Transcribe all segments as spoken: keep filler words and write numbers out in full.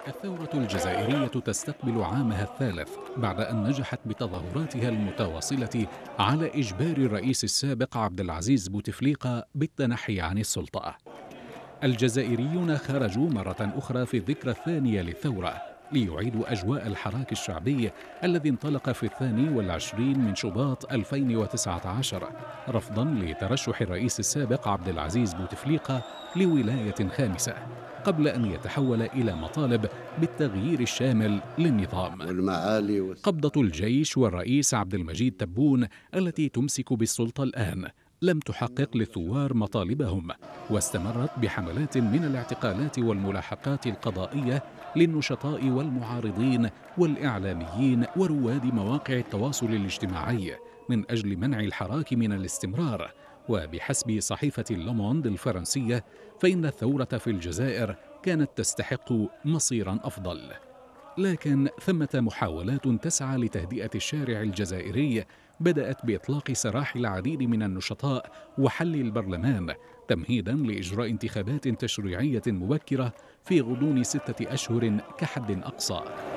الثورة الجزائرية تستقبل عامها الثالث بعد أن نجحت بتظاهراتها المتواصلة على إجبار الرئيس السابق عبد العزيز بوتفليقة بالتنحي عن السلطة. الجزائريون خرجوا مرة أخرى في الذكرى الثانية للثورة ليعيدوا أجواء الحراك الشعبي الذي انطلق في الثاني والعشرين من شباط ألفين وتسعة عشر رفضا لترشح الرئيس السابق عبد العزيز بوتفليقة لولاية خامسة، قبل أن يتحول إلى مطالب بالتغيير الشامل للنظام. والمعالي قبضة الجيش والرئيس عبد المجيد تبون التي تمسك بالسلطة الآن لم تحقق للثوار مطالبهم، واستمرت بحملات من الاعتقالات والملاحقات القضائية للنشطاء والمعارضين والإعلاميين ورواد مواقع التواصل الاجتماعي من أجل منع الحراك من الاستمرار. وبحسب صحيفة لوموند الفرنسية فإن الثورة في الجزائر كانت تستحق مصيرا أفضل، لكن ثمة محاولات تسعى لتهدئة الشارع الجزائري بدأت بإطلاق سراح العديد من النشطاء وحل البرلمان تمهيدا لإجراء انتخابات تشريعية مبكرة في غضون ستة أشهر كحد أقصى.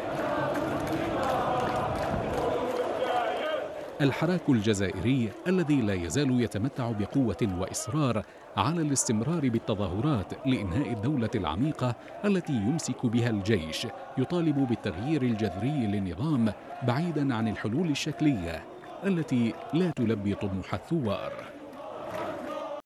الحراك الجزائري الذي لا يزال يتمتع بقوة وإصرار على الاستمرار بالتظاهرات لإنهاء الدولة العميقة التي يمسك بها الجيش يطالب بالتغيير الجذري للنظام بعيدا عن الحلول الشكلية التي لا تلبي طموح الثوار.